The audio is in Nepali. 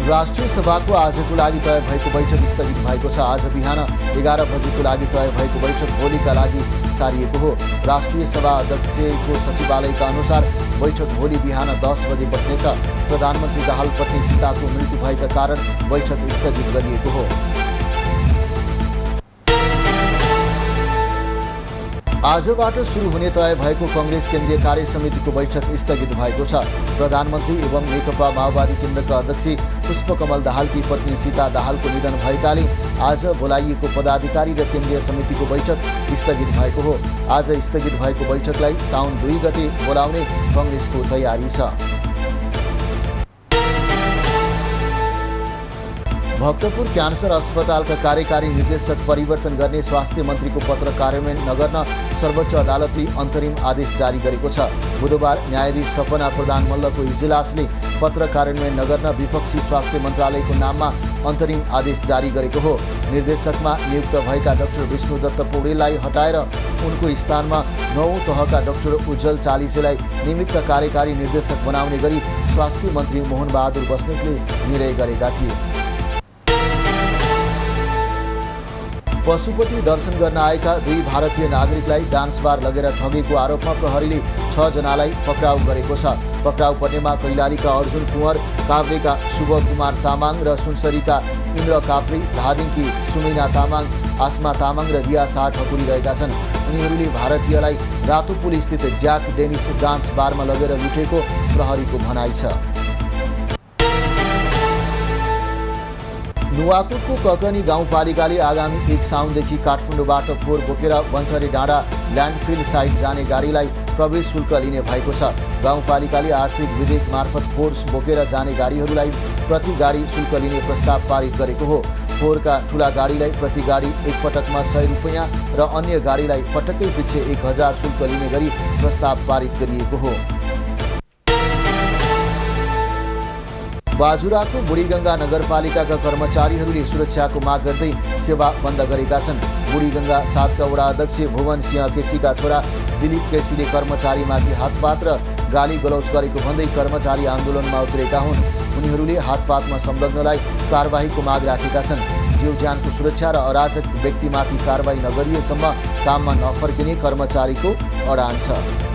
राष्ट्रिय सभाको आजको लागि तय भएको बैठक स्थगित भएको छ। आज बिहान 11 बजेको लागि तय भएको बैठक भोलिका लागि सारिएको हो। राष्ट्रिय सभा अध्यक्षको सचिवालयका अनुसार बैठक भोलि बिहान 10 बजे बस्नेछ। प्रधानमन्त्री दाहाल पत्नी सीताको मृत्यु भएका कारण बैठक स्थगित गरिएको हो। आजबाट सुरु हुने तय भएको कांग्रेस केन्द्रीय कार्य समितिको बैठक स्थगित भएको छ। प्रधानमन्त्री एवं नेकपा माओवादी केन्द्रका अध्यक्ष पुष्पकमल दाहालकी पत्नी सीता दाहालको निधन भएकाले आज बोलाइएको पदाधिकारी र केन्द्रीय समितिको बैठक स्थगित भएको हो। आज स्थगित भएको बैठकलाई साउन 2 गते बोलाउने कांग्रेसको तयारी छ। भक्तपुर क्यान्सर अस्पतालका कार्यकारी निर्देशक परिवर्तन गर्ने स्वास्थ्य मन्त्रीको पत्र कार्यान्वयन नगर्न सर्वोच्च अदालतले अन्तरिम आदेश जारी गरेको छ। बुधबार न्यायाधीश सपना प्रधान मल्लको इजलासले पत्र कार्यान्वयन नगर्न विपक्षी स्वास्थ्य मन्त्रालयको नाममा अन्तरिम आदेश जारी गरेको हो। निर्देशकमा नियुक्त भएका डाक्टर विष्णुदत्त पौडेललाई हटाएर उनको स्थानमा 9औं तहका डाक्टर उज्जवल चालिसेलाई निमित्त कार्यकारी निर्देशक बनाउने गरी स्वास्थ्य मन्त्री मोहन बहादुर बस्नेतले निर्णय गरेका थिए। पशुपति दर्शन गर्न आएका 2 भारतीय नागरिकलाई डान्स बार लगेर ठगेको आरोपमा प्रहरीले 6 जनालाई पक्राउ गरेको छ। पक्राउ पर्नेमा कैलालीका अर्जुन कुँवर, काभ्रेका शुभ कुमार तामाङ र सुनसरीका इन्द्र काफ्रे, धादिङकी सुमिना तामाङ, आसमा तामाङ र रिया शाह ठकुरी रहेका छन्। उनीहरूले भारतीयलाई रातोपुल स्थित ज्याक डेनिस डान्स बारमा लगेर लुटेको प्रहरीको भनाइ छ। नुवाकोटको ककनी गाउँपालिकाले आगामी 1 साउनदेखि काठमाडौँबाट फोहोर बोकेर बन्चरे डाँडा ल्यान्डफिल साइट जाने गाडीलाई प्रवेश शुल्क लिने भएको छ। गाउँपालिकाले आर्थिक विधेयक मार्फत फोहोर बोकेर जाने गाडीहरूलाई प्रति गाडी शुल्क लिने प्रस्ताव पारित गरेको हो। फोहोरका ठुला गाडीलाई प्रति गाडी एक पटकमा 100 रुपैयाँ र अन्य गाडीलाई पटक्कै पछि 1000 शुल्क लिने गरी प्रस्ताव पारित गरिएको हो। बाजुराको बुढीगङ्गा नगरपालिकाका कर्मचारीहरूले सुरक्षाको माग गर्दै सेवा बन्द गरेका छन्। बुढीगङ्गा 7 का वडा अध्यक्ष भुवन सिंह केसीका छोरा दिलीप केसीले कर्मचारीमाथि हातपात र गाली गलौज गरेको भन्दै कर्मचारी आन्दोलनमा उत्रेका हुन्। उनीहरूले हातपातमा संलग्नलाई कारबाहीको माग राखेका छन्। जीवज्यानको सुरक्षा र अराजक व्यक्तिमाथि कारबाही नगरिएसम्म काममा नफर्किने कर्मचारीको अडान छ।